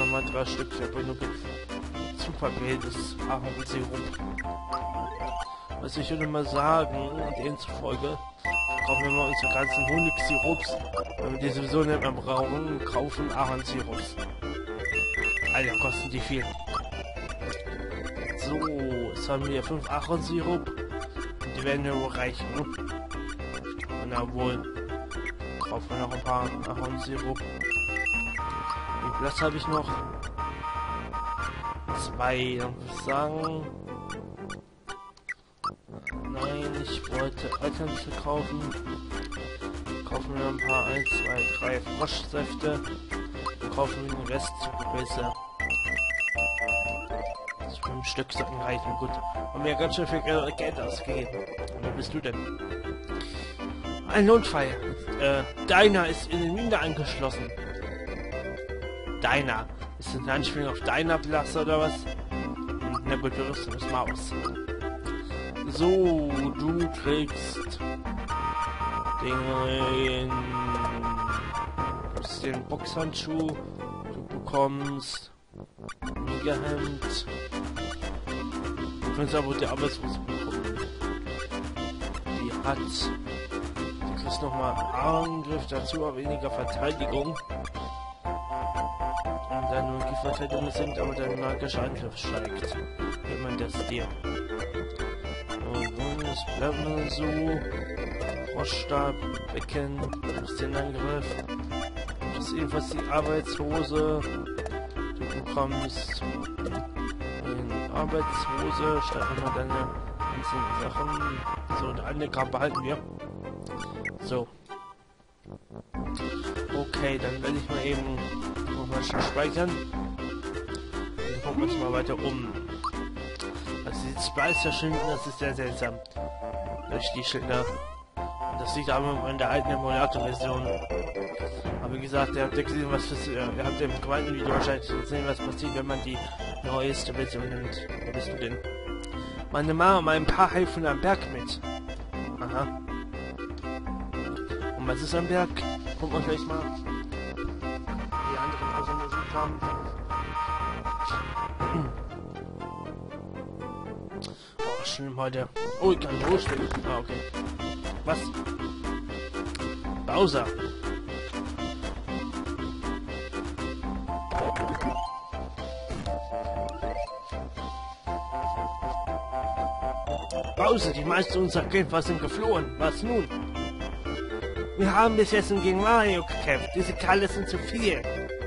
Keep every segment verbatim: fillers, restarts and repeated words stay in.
mal drei Stück. Ich habe nur super wildes Ahornsirup. Was ich würde mal sagen, demzufolge kaufen wir mal unsere ganzen Honigsirups, wenn wir die sowieso nicht mehr brauchen, kaufen Ahornsirups. Alter, kosten die viel. So, jetzt haben wir fünf Ahornsirup. Und die werden ja wohl reichen. Und na wohl, kaufen wir noch ein paar Ahornsirup. Wie Platz habe ich noch? Zwei, dann würde ich sagen. Nein, ich wollte Items kaufen. Kaufen wir ein paar, eins, zwei, drei Froschsäfte. Und kaufen wir den Rest zu Größe. Fünf Stück sollten reichen, gut. Haben wir ganz schön viel Geld ausgegeben. Und wo bist du denn? Ein Notfall. Äh, Deiner ist in den Mine angeschlossen. Deiner. Ist das ein Anspielung auf Deiner Platz oder was? Na gut, wir rüsten das mal aus. So, du kriegst den, den Boxhandschuh. Du bekommst ein Gehemd. Du kannst aber die Arbeitshose bekommen. Die hat... Du kriegst nochmal Angriff dazu, aber weniger Verteidigung. Und dann nur die Verteidigung sinkt, aber dein magischer Angriff steigt. Gibt man das dir. Und es bleibt nur so. Froschstab, Becken, den Angriff. Du kriegst ebenfalls die Arbeitshose. Du bekommst eine Arbeitshose, statt immer deine ganzen Sachen. So, und eine Karte behalten wir. So. Okay, dann werde ich mal eben nochmal schnell speichern. Dann gucken wir uns mal weiter um. Also die Spicer-Schilder, das ist sehr seltsam. Durch die Schilder. Das liegt aber in der alten Emulator-Version. Aber wie gesagt, ihr habt ja gesehen, was für, ihr habt im zweiten Video wahrscheinlich gesehen, was passiert, wenn man die neueste Version nimmt. Wo bist du denn? Meine Mama, mein Paar helfen am Berg mit. Aha. Und was ist am Berg? Gucken wir gleich mal. Die anderen außer Musik haben. Oh, schlimm heute. Oh, ich kann losstehen. Ah, okay. Was? Bowser. Bowser, die meisten unserer Kämpfer sind geflohen. Was nun? Wir haben bis jetzt gegen Mario gekämpft. Diese Kerle sind zu viel.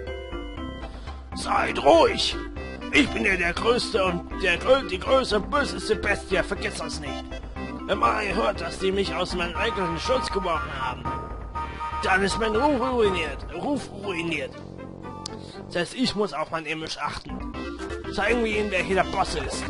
Seid ruhig! Ich bin ja der Größte und der die größte und böseste Bestie. Vergiss das nicht. Wenn Mario hört, dass die mich aus meinem eigenen Schutz geworfen haben, dann ist mein Ruf ruiniert. Ruf ruiniert. Das heißt, ich muss auf mein Image achten. Zeigen wir ihnen, wer hier der Boss ist.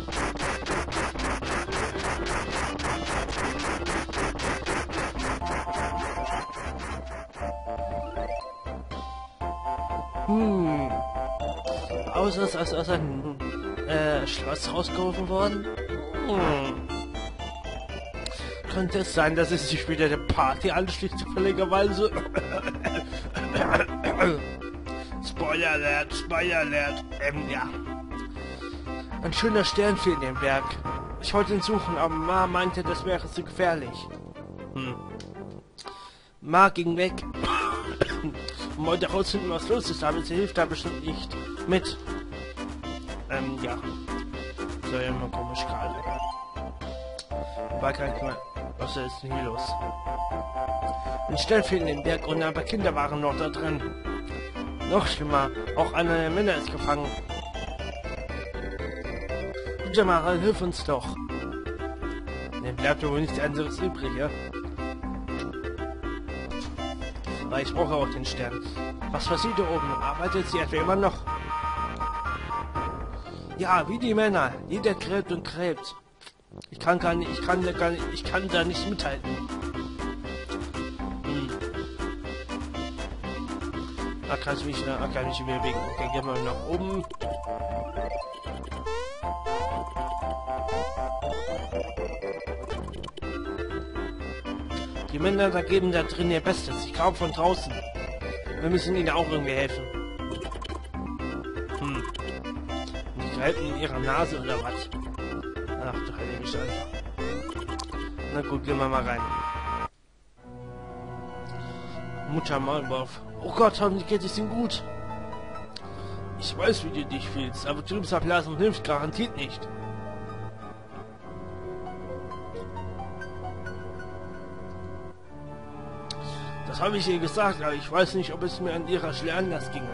Hm. Außer ist aus, aus einem äh, Schloss rausgerufen worden. Hm. Könnte es sein, dass es sich wieder der Party anschließt, zufälligerweise? Spoiler Alert, Spoiler Alert. Ähm, ja. Ein schöner Stern fehlt in dem Berg. Ich wollte ihn suchen, aber Ma meinte, das wäre zu gefährlich. Hm. Ma ging weg. Und wollte herausfinden, was los ist, aber sie hilft da bestimmt nicht mit. Ähm, ja. So, ja, mal komisch gerade. War kein Knall. Was ist denn hier los? Ein Stern fehlt in dem Berg und ein paar Kinder waren noch da drin. Noch schlimmer, auch einer der Männer ist gefangen. Jamal, hilf uns doch. Dann bleibt wohl nichts anderes übrig, ja? Weil ich brauche auch den Stern. Was passiert da oben? Arbeitet sie etwa immer noch? Ja, wie die Männer. Jeder gräbt und gräbt. Ich kann gar nicht, ich kann da gar nicht, ich kann da nicht mithalten. Hm. Da kann ich mich, da kann ich mich bewegen. Okay, gehen wir nach oben. Die Männer da geben da drin ihr Bestes. Ich kam von draußen. Wir müssen ihnen auch irgendwie helfen. Welpen in ihrer Nase oder was? Ach du heilige Scheiße. Na gut, gehen wir mal rein. Mutter Maulwurf. Oh Gott, hoffentlich geht es ihm gut. Ich weiß, wie du dich fühlst, aber Trübsalblasen hilft garantiert nicht. Das habe ich ihr gesagt, aber ich weiß nicht, ob es mir an ihrer Stelle anders ginge.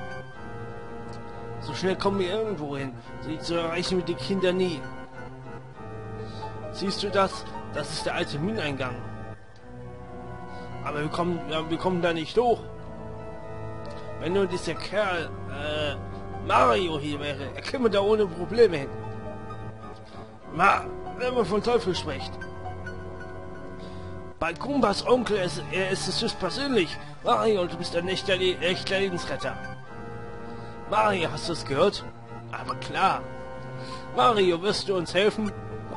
So schnell kommen wir irgendwo hin. Sie zu erreichen wie die Kinder nie. Siehst du das? Das ist der alte Mineneingang. Aber wir kommen, ja, wir kommen da nicht hoch. Wenn nur dieser Kerl, äh, Mario hier wäre, er käme da ohne Probleme hin. Ma, wenn man von Teufel spricht. Bei Gumbas Onkel, ist, er ist es höchstpersönlich. Mario, du bist ein echter, echter Lebensretter. Mario, hast du es gehört? Aber klar. Mario, wirst du uns helfen?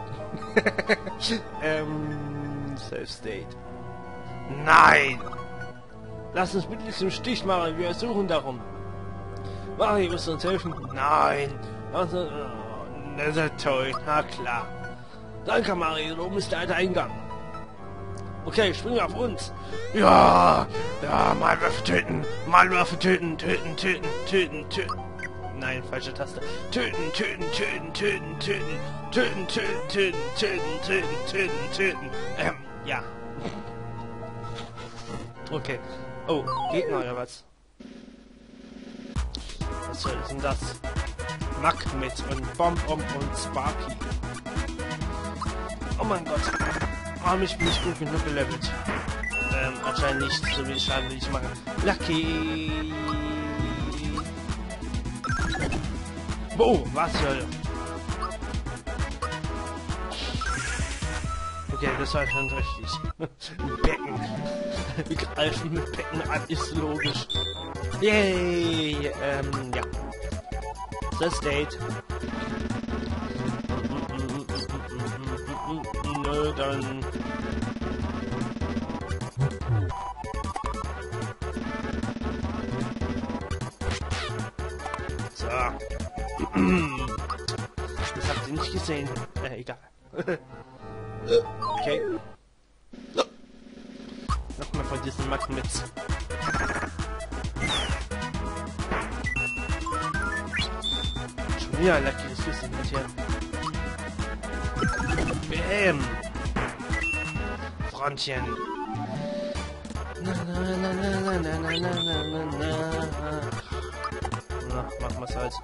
ähm, Safe State. Nein! Lass uns bitte im Stich, Mario, wir suchen darum. Mario, wirst du uns helfen? Nein! Also, oh, das ist toll, na klar. Danke, Mario, oben ist der alte Eingang. Okay, spring auf uns. Ja, ja, Maulwürfe töten, Maulwürfe töten, töten, töten, töten, töten. Nein, falsche Taste. Töten, töten, töten, töten, töten, töten, töten, töten, töten, töten, töten, töten. Ähm, ja. Okay. Oh, Gegner oder was? Was soll denn das? Magnet und Bonbon und Sparky. Oh mein Gott. Oh, ich bin nicht gut genug gelevelt. Ähm, anscheinend nicht, so viel Schaden will ich machen. Lucky! Oh, was zur Hölle? Okay, das war schon richtig. Becken. Wir greifen mit Becken an, ist logisch. Yay! Ähm, ja. Das Date. Nö, dann... So. Das habt ihr nicht gesehen. Äh, egal. Okay. Nochmal von diesen Magnets. Schon wieder Lucky, das wissen wir hier. Bäm! Frontchen. Na na na na na na na na na na. Na, machen wir's halt.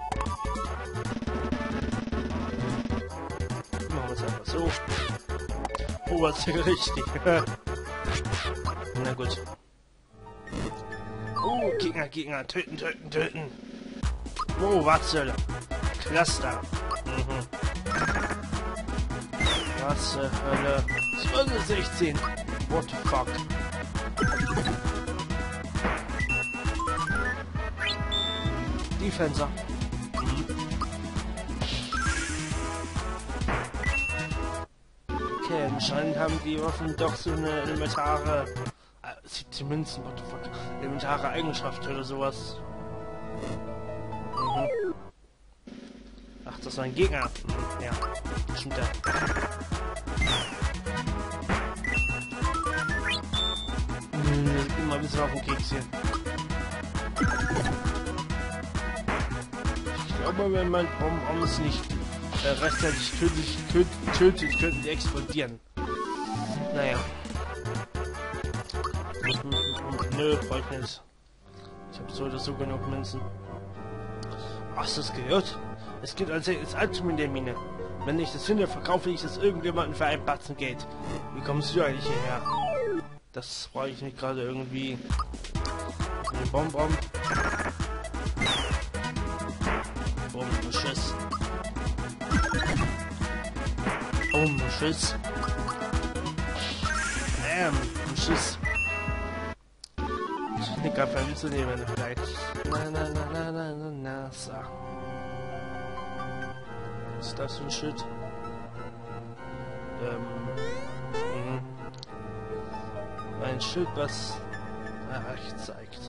Machen wir's einfach so. Oh, was ist richtig. Na gut. Oh, Gegner, Gegner, töten, töten, töten. Oh, was soll Cluster. Mhm. Was zur Hölle? zweihundertsechzehn. What the fuck? Defenser. Mhm. Okay, anscheinend haben die Waffen doch so eine elementare... Äh, siebzehn Münzen, what the fuck? Elementare Eigenschaft oder sowas. Mhm. Ach, das war ein Gegner. Mhm, ja, stimmt ja. Hm, ich bin mal ein bisschen auf den Keks hier. Ich glaube, wenn man Bonbons nicht äh, rechtzeitig tödlich tötet, tötet, könnten die explodieren. Naja. Nö, brauche ich nicht. Ich habe so oder so genug Münzen. Hast du das gehört? Es gibt ein seltenes Item in der Mine. Wenn ich das finde, verkaufe ich das irgendjemanden für einen Batzen Geld. Wie kommst du eigentlich hierher? Das brauche ich nicht gerade irgendwie. Ein Bonbon. Bombenschuss. Bombenschuss. Ähm, ein Schuss. Ich bin gerade mitzunehmen, vielleicht. Na, na, na, na, na, na, na, so. Was ist das für ein Shit? Ähm. Mhm. Ein Schild, was rechts zeigt.